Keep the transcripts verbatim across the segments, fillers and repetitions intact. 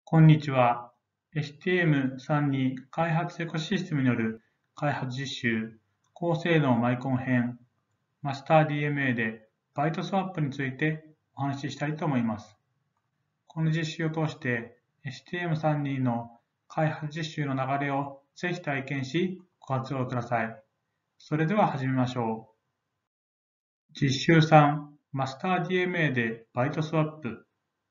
こんにちは。エイチティーエムさんじゅうに 開発エコシステムによる開発実習、高性能マイコン編、マスター ディーエムエー でバイトスワップについてお話ししたいと思います。この実習を通して エイチティーエムさんじゅうに の開発実習の流れをぜひ体験しご活用ください。それでは始めましょう。実習さん、マスター ディーエムエー でバイトスワップ。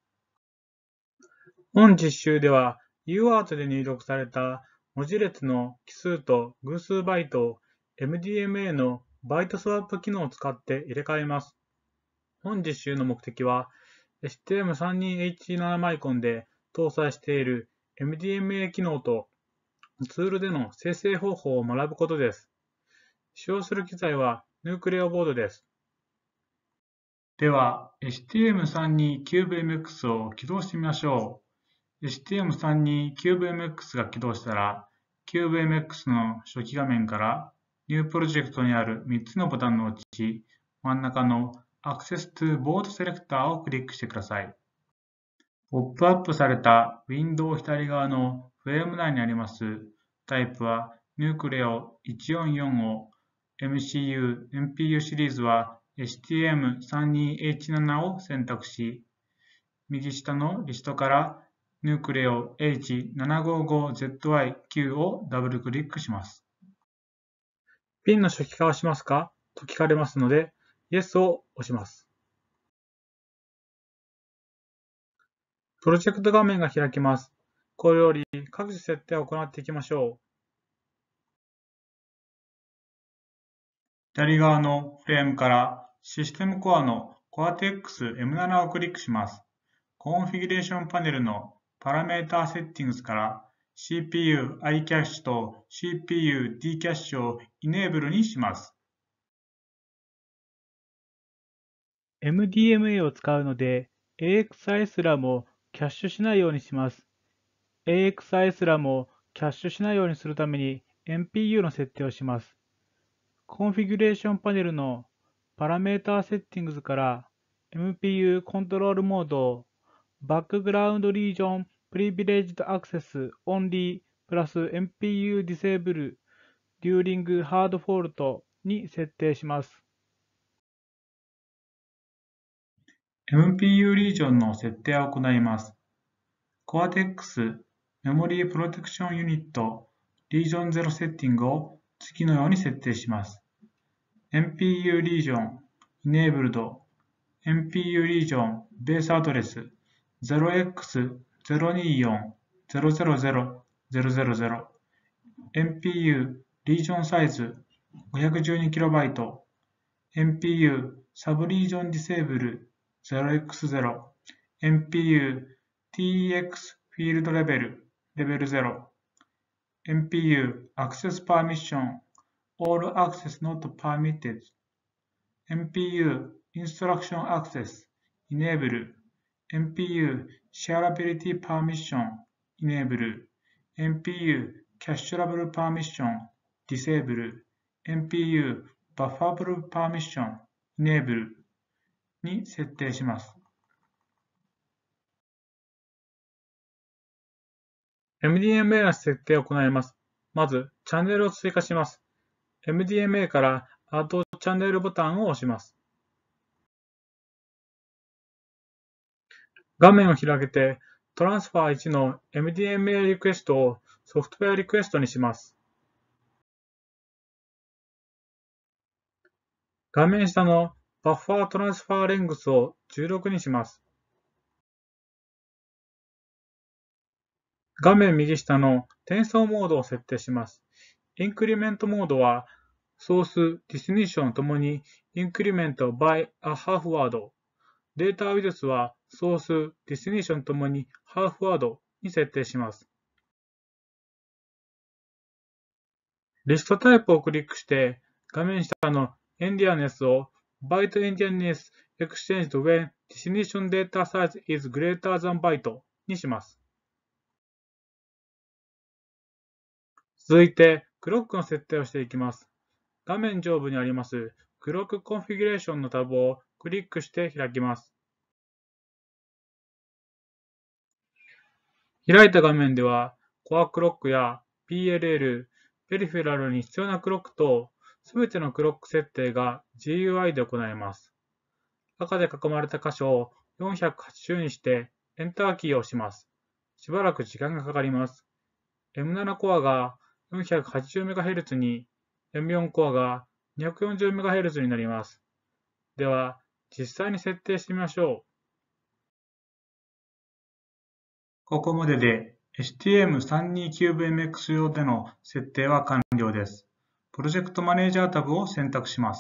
本実習では ユーアート で入力された文字列の奇数と偶数バイトを エムディーエムエー のバイトスワップ機能を使って入れ替えます。本実習の目的は エイチティーエムさんじゅうにエイチセブン マイコンで搭載している エムディーエムエー 機能とツールでの生成方法を学ぶことです。使用する機材はヌークレオボードです。では エイチティーエムさんじゅうに キューブエムエックス を起動してみましょう。エイチティーエムさんじゅうに キューブエムエックス が起動したら、キューブエムエックス の初期画面から New Project にあるみっつのボタンのうち、真ん中の Access to Board Selector をクリックしてください。ポップアップされたウィンドウ左側のフレーム内にありますタイプは Nucleo いちよんよんを エムシーユー、エムピーユー シリーズは エイチティーエムさんじゅうにエイチセブン を選択し、右下のリストからNucleo エイチななごごゼットワイキュー をダブルクリックします。ピンの初期化をしますかと聞かれますので、Yes を押します。プロジェクト画面が開きます。これより各種設定を行っていきましょう。左側のフレームからシステムコアの コアテックスエムセブン をクリックします。コンフィギュレーションパネルのパラメータセッティングスから シーピーユー iCache と シーピーユー dCache を Enable にします。 エムディーエムエー を使うので エーエックスアイ すらもキャッシュしないようにします。エーエックスアイ すらもキャッシュしないようにするために エムピーユー の設定をします。コンフィギュレーションパネルのパラメータセッティングスから エムピーユー コントロールモードをバックグラウンドリージョンプリビレージドアクセスオンリープラス エムピーユー ディセーブルデューリングハードフォールトに設定します。 エムピーユー リージョンの設定を行います。コアテックスメモリープロテクションユニットリージョンゼロセッティングを次のように設定します。エムピーユー リージョン Enabled エムピーユー リージョンベースアドレス ゼロエックスゼロによんゼロゼロゼロゼロゼロゼロ エムピーユー リージョンサイズ ごひゃくじゅうにキロバイト エムピーユー サブリージョンディセーブル ゼロエックスゼロ エムピーユー ティーイーエックス フィールドレベルレベルゼロ エムピーユー Access Permission All Access Not Permitted エムピーユー Instruction Access Enable エムピーユー Shareability Permission Enable エムピーユー Cacheable Permission Disable エムピーユー Buffable Permission Enable に設定します。エムディーエムエー の設定を行います。まず、チャンネルを追加します。エムディーエムエー から Add チャンネルボタンを押します。画面を開けて、トランスファーいちの エムディーエムエー リクエストをソフトウェアリクエストにします。画面下の Buffer Transfer Length をじゅうろくにします。画面右下の転送モードを設定します。インクリメントモードは、ソース、ディスティニションともにインクリメント by a half word。データウィドスはソース、ディスティニションともにハーフワードに設定します。リストタイプをクリックして、画面下のエンディアネスを Byte Endianness Exchanged when Destination Data Size is greater than Byte にします。続いて、クロックの設定をしていきます。画面上部にありますクロックコンフィギュレーションのタブをクリックして開きます。 開いた画面では、コアクロックや ピーエルエル、ペリフェラルに必要なクロックと、すべてのクロック設定が ジーユーアイ で行えます。赤で囲まれた箇所をよんひゃくはちじゅうにしてエンターキーを押します。しばらく時間がかかります。エムセブン コアが よんひゃくはちじゅうメガヘルツ に エムフォー コアが にひゃくよんじゅうメガヘルツ になります。では、実際に設定してみましょう。ここまでで エスティーエムさんにきゅうブイエムエックス 用での設定は完了です。プロジェクトマネージャータブを選択します。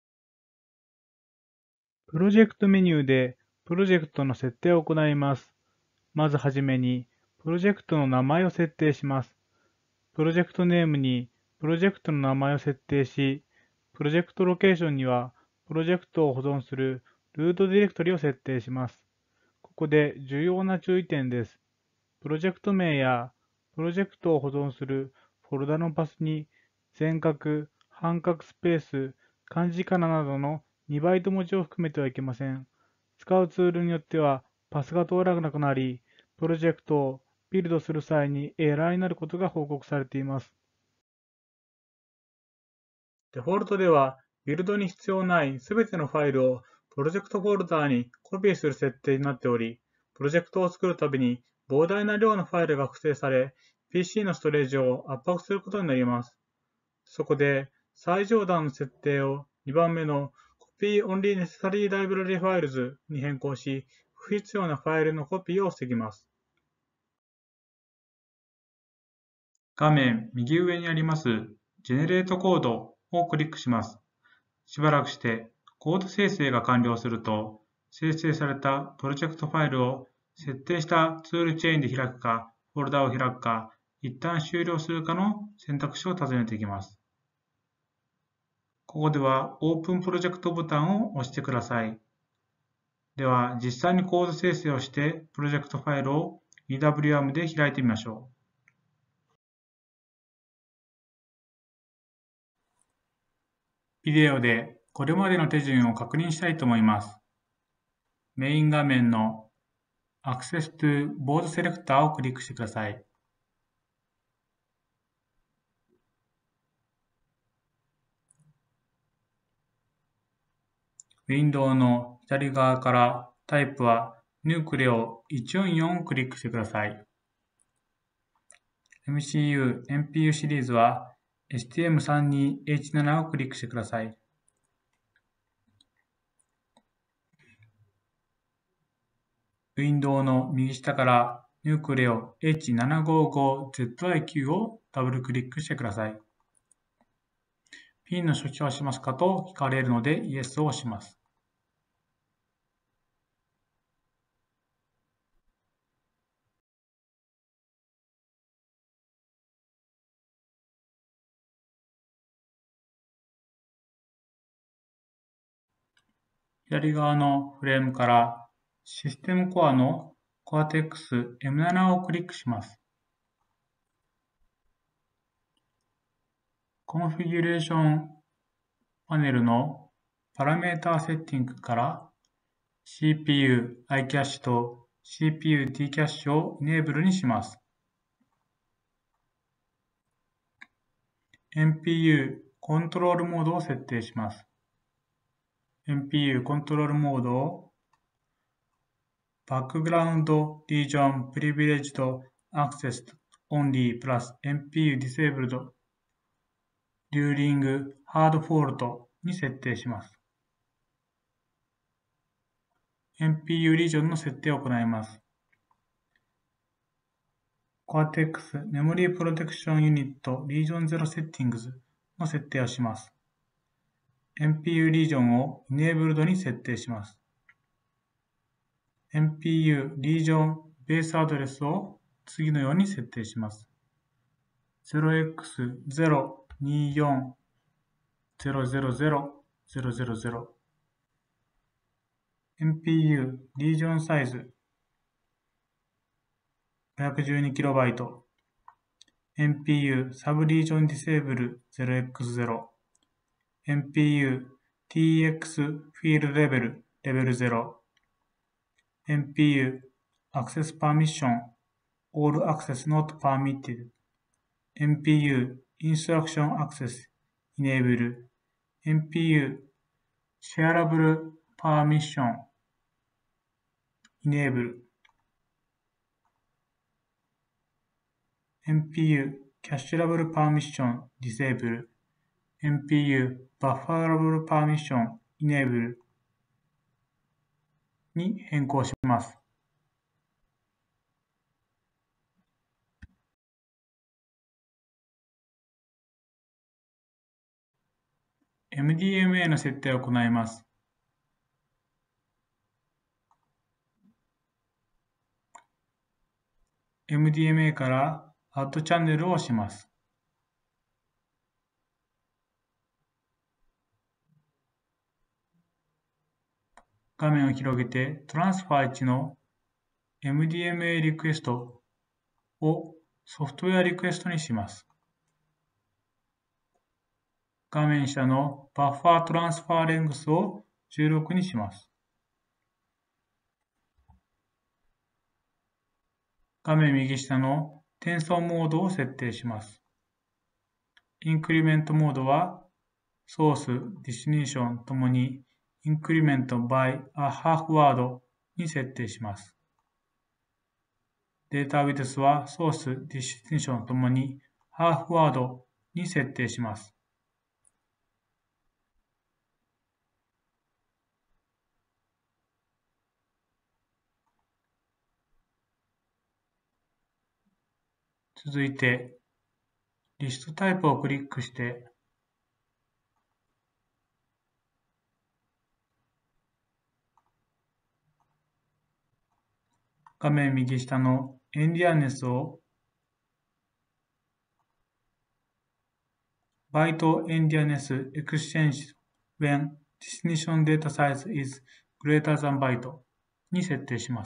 プロジェクトメニューでプロジェクトの設定を行います。まずはじめに、プロジェクトの名前を設定します。プロジェクトネームにプロジェクトの名前を設定し、プロジェクトロケーションにはプロジェクトを保存するルートディレクトリを設定します。ここで重要な注意点です。プロジェクト名やプロジェクトを保存するフォルダのパスに全角、半角スペース、漢字仮名などのにバイト文字を含めてはいけません。使うツールによってはパスが通らなくなり、プロジェクトをビルドする際にエラーになることが報告されています。 デフォルトでは、ビルドに必要ないすべてのファイルをプロジェクトフォルダーにコピーする設定になっており、プロジェクトを作るたびに膨大な量のファイルが複製され、ピーシー のストレージを圧迫することになります。そこで、最上段の設定をにばんめの Copy Only Necessary Library Files に変更し、不必要なファイルのコピーを防ぎます。画面右上にあります Generate Code をクリックします。しばらくしてコード生成が完了すると、生成されたプロジェクトファイルを設定したツールチェーンで開くか、フォルダを開くか、一旦終了するかの選択肢を尋ねていきます。ここでは Open プロジェクトボタンを押してください。では、実際にコード生成をしてプロジェクトファイルを イーダブリューアーム で開いてみましょう。ビデオでこれまでの手順を確認したいと思います。メイン画面の Access to Board Selector をクリックしてください。ウィンドウの左側からタイプは Nucleo いちよんよんをクリックしてください。エムシーユー、エムピーユー シリーズは エスティーエムさんにエイチセブン をクリックしてください。ウィンドウの右下から Nucleo エイチセブンごごゼットアイキュー をダブルクリックしてください。ピンの初期はしますかと聞かれるので Yes を押します。左側のフレームからシステムコアの コアテックスエムセブン をクリックします。コンフィギュレーションパネルのパラメータセッティングから シーピーユー iCache と シーピーユー Tcache を Enable にします。エムピーユー コントロールモードを設定します。エムピーユー コントロールモードを Background Region Privileged Access Only plus エムピーユー Disabled During Hard Fault に設定します。エムピーユー リージョンの設定を行います。Cortex Memory Protection Unit Region ゼロ Settings の設定をします。エムピーユー リージョンを Enabled に設定します。エムピーユー リージョンベースアドレスを次のように設定します。ゼロエックスゼロによんゼロゼロゼロゼロゼロゼロ エムピーユー リージョンサイズ ごひゃくじゅうにキロバイト エムピーユー サブリージョンディセーブル ゼロエックスゼロ エムピーユー ティーエックス フィールドレベルレベルゼロ エムピーユー アクセスパーミッション All access not permitted. エムピーユー Instruction Access Enable エムピーユー Shareable Permission Enable エムピーユー Cacheable Permission Disable エムピーユー Bufferable Permission Enable に変更します。エムディーエムエー の設定を行います。エムディーエムエー から Add Channel を押します。画面を広げて トランスファーいちの エムディーエムエー リクエストをソフトウェアリクエストにします。画面下の Buffer Transfer Length をじゅうろくにします。画面右下の転送モードを設定します。インクリメントモードはソース、ディスティネーションともにインクリメント by a half word に設定します。データウィドスはソース、ディスティネーションともにハーフワードに設定します。続いて、リストタイプをクリックして、画面右下のエンディアネスをバイトエンディアネスエクスチェンジ when destination data size is greater than byte に設定します。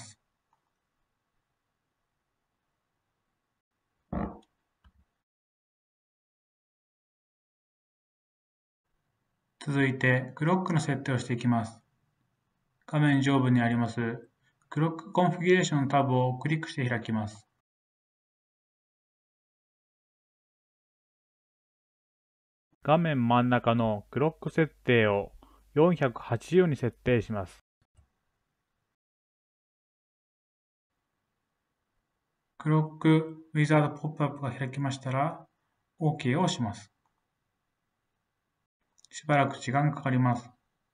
続いて、クロックの設定をしていきます。画面上部にありますクロックコンフィギュレーションタブをクリックして開きます。 画面真ん中のクロック設定をよんひゃくはちじゅうに設定します。 クロックウィザードポップアップが開きましたら OK を押します。しばらく時間がかかります。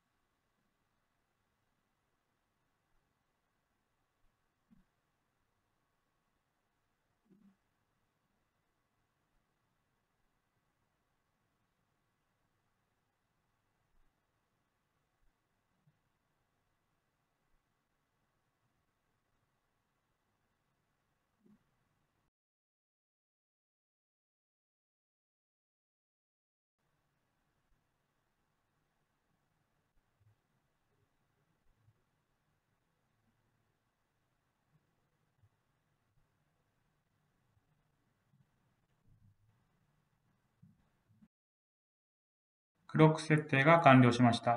クロック設定が完了しました。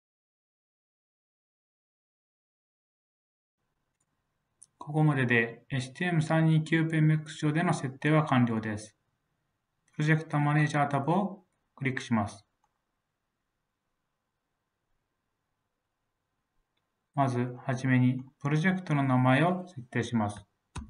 ここまでで エイチティーエムさんにきゅう ペンメックス 上での設定は完了です。プロジェクトマネージャータブをクリックします。まずはじめにプロジェクトの名前を設定します。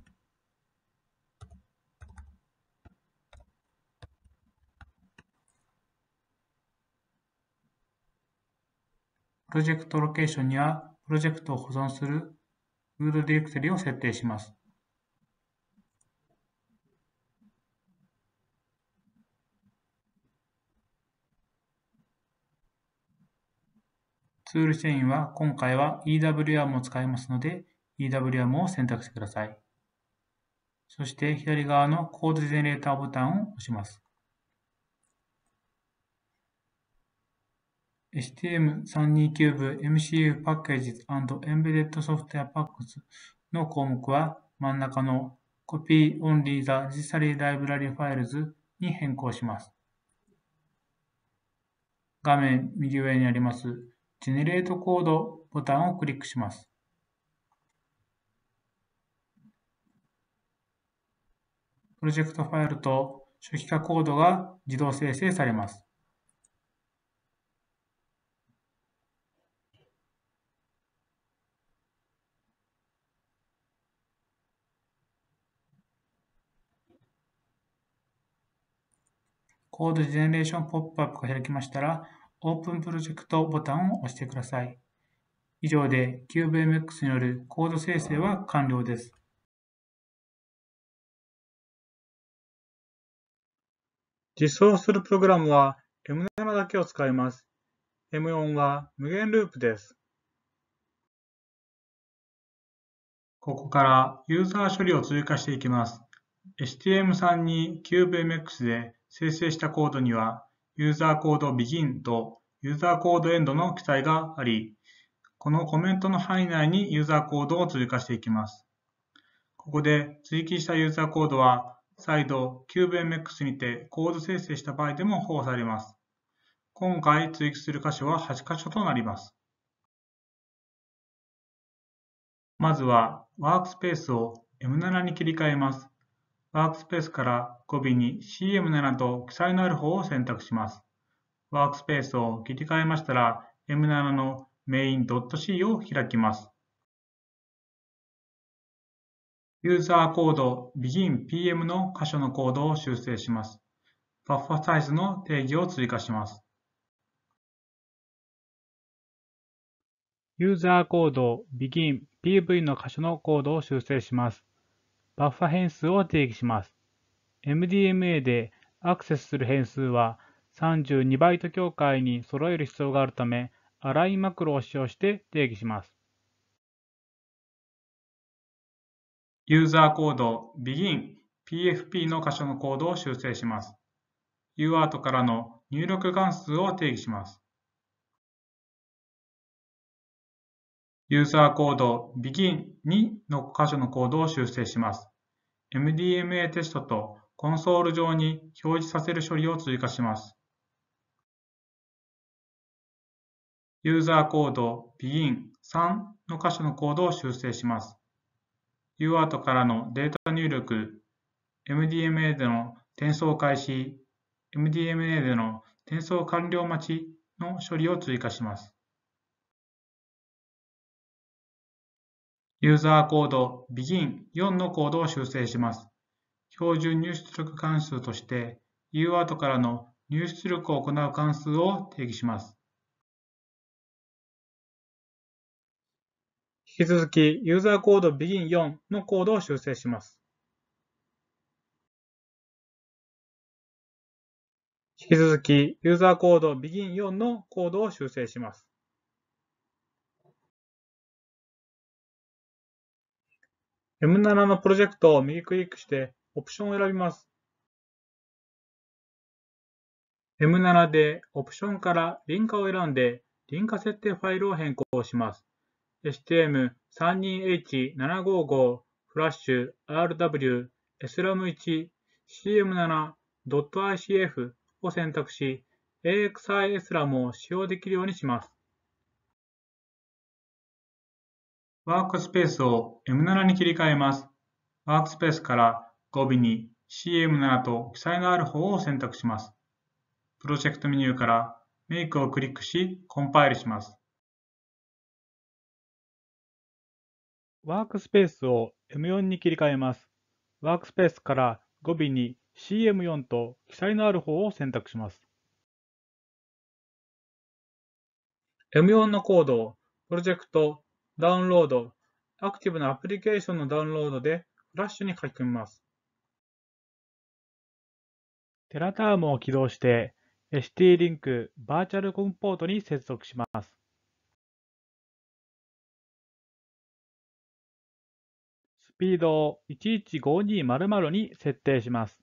プロジェクトロケーションにはプロジェクトを保存するルートディレクトリを設定します。ツールチェーンは今回は イーダブリューアーム を使いますので イーダブリューアーム を選択してください。そして左側のコードジェネレーターボタンを押します。エイチティーエムさんにきゅう 部 エムシーユー Packages and Embedded Software Packs の項目は真ん中の Copy Only the Necessary Library Files に変更します。画面右上にあります Generate Code ボタンをクリックします。 プロジェクトファイルと初期化コードが自動生成されます。コードジェネレーションポップアップが開きましたら、オープンプロジェクトボタンを押してください。以上で キューブエムエックス によるコード生成は完了です。実装するプログラムは エムなな だけを使います。エムよん は無限ループです。ここからユーザー処理を追加していきます。エイチティーエムスリー に キューブエムエックス で生成したコードには、ユーザーコード begin とユーザーコード end の記載があり、このコメントの範囲内にユーザーコードを追加していきます。ここで追記したユーザーコードは、再度 キューブエムエックス にてコード生成した場合でも保護されます。今回追記する箇所ははち箇所となります。まずはワークスペースを エムなな に切り替えます。ワークスペースから語尾に シーエムなな と記載のある方を選択します。ワークスペースを切り替えましたら エムなな の main.c を開きます。ユーザーコード begin.pm の箇所のコードを修正します。バッファサイズの定義を追加します。 ユーザーコード begin.pv の箇所のコードを修正します。バッファ変数を定義します。エムディーエムエー でアクセスする変数はさんじゅうにバイト境界に揃える必要があるため、アラインマクロを使用して定義します。 ユーザーコード begin.php の箇所のコードを修正します。ユーアート からの入力関数を定義します。ユーザーコード begin にの箇所のコードを修正します。エムディーエムエー テストとコンソール上に表示させる処理を追加します。ユーザーコード begin さんの箇所のコードを修正します。ユーアート からのデータ入力、エムディーエムエー での転送開始、エムディーエムエー での転送完了待ちの処理を追加します。ユーザーコード begin よんのコードを修正します。標準入出力関数として ユーアート からの入出力を行う関数を定義します。引き続き、ユーザーコード begin よんのコードを修正します。引き続き、ユーザーコード begin よんのコードを修正します。エムなな のプロジェクトを右クリックしてオプションを選びます。エムなな でオプションから輪郭を選んで輪郭設定ファイルを変更します。エイチティーエムさんじゅうにエイチななごじゅうご フラッシュ アールダブリュー エスラムワン シーエムなな ドット アイシーエフ を選択し エーエックスアイ エスラムを使用できるようにします。ワークスペースを エムなな に切り替えます。ワークスペースから語尾に シーエムなな と記載のある方を選択します。プロジェクトメニューから Make をクリックし、コンパイルします。 ワークスペースを エムよん に切り替えます。ワークスペースから語尾に シーエムよん と記載のある方を選択します。 エムよん のコードをプロジェクト、ダウンロード、アクティブなアプリケーションのダウンロードでフラッシュに書き込みます。 テラタームを起動して エスティー リンクバーチャルコンポートに接続します。スピードをいちいちごにまるまるに設定します。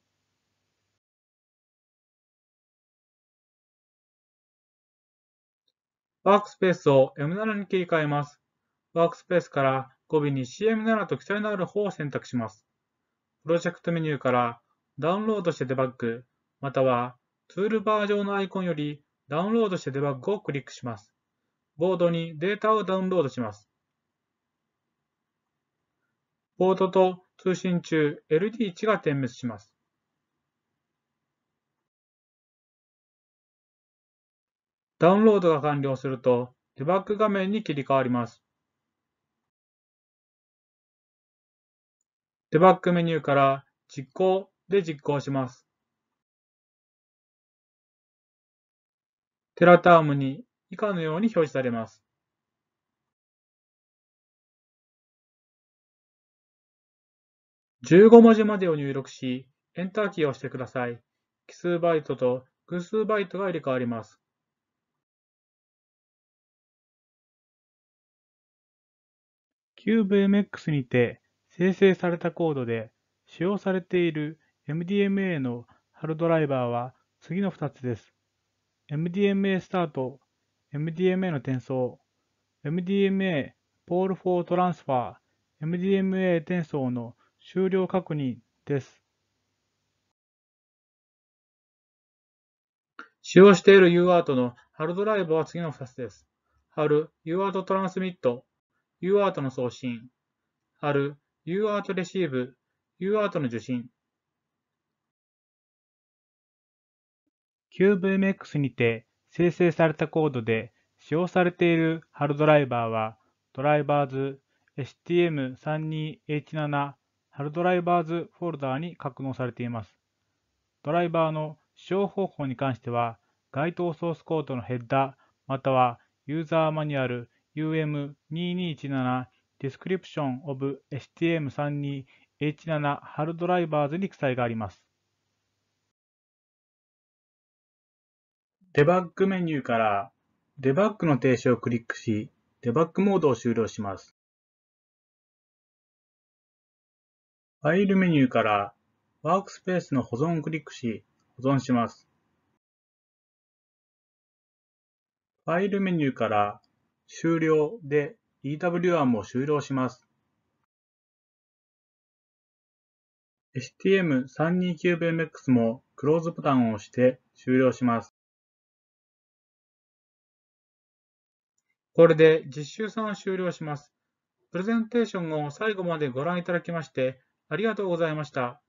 ワークスペースを エムなな に切り替えます。ワークスペースから語尾に シーエムなな と記載のある方を選択します。プロジェクトメニューからダウンロードしてデバッグ、またはツールバー上のアイコンよりダウンロードしてデバッグをクリックします。ボードにデータをダウンロードします。ボードと通信中 エルディーいち が点滅します。ダウンロードが完了すると、デバッグ画面に切り替わります。デバッグメニューから実行で実行します。テラタームに以下のように表示されます。じゅうごもじまでを入力し、エンターキーを押してください。奇数バイトと偶数バイトが入れ替わります。 キューブエムエックス にて生成されたコードで使用されている エムディーエムエー のハルドライバーは次のふたつです。エムディーエムエー スタート、エムディーエムエー の転送、エムディーエムエー Poll for Transfer、エムディーエムエー 転送の終了確認です。 使用している ユーアート のハルドライバーは次のふたつです。ハル ユーアート トランスミット、ユーアート の送信。ハル ユーアート レシーブ、ユーアート の受信。 キューブエムエックス にて生成されたコードで使用されているハルドライバーは、ドライバーズ エスティーエムさんじゅうにエイチセブン ハルドライバーズフォルダーに格納されています。ドライバーの使用方法に関しては、該当ソースコードのヘッダーまたはユーザーマニュアル ユーエムににいちなな Description of エスティーエムさんじゅうにエイチセブン ハルドライバーズに記載があります。 デバッグメニューからデバッグの停止をクリックし、デバッグモードを終了します。ファイルメニューからワークスペースの保存をクリックし、保存します。ファイルメニューから終了で イーダブリューワン も終了します。エスティーエムさんじゅうにキューブエムエックス もクローズボタンを押して終了します。これで実習さんを終了します。プレゼンテーションを最後までご覧いただきましてありがとうございました。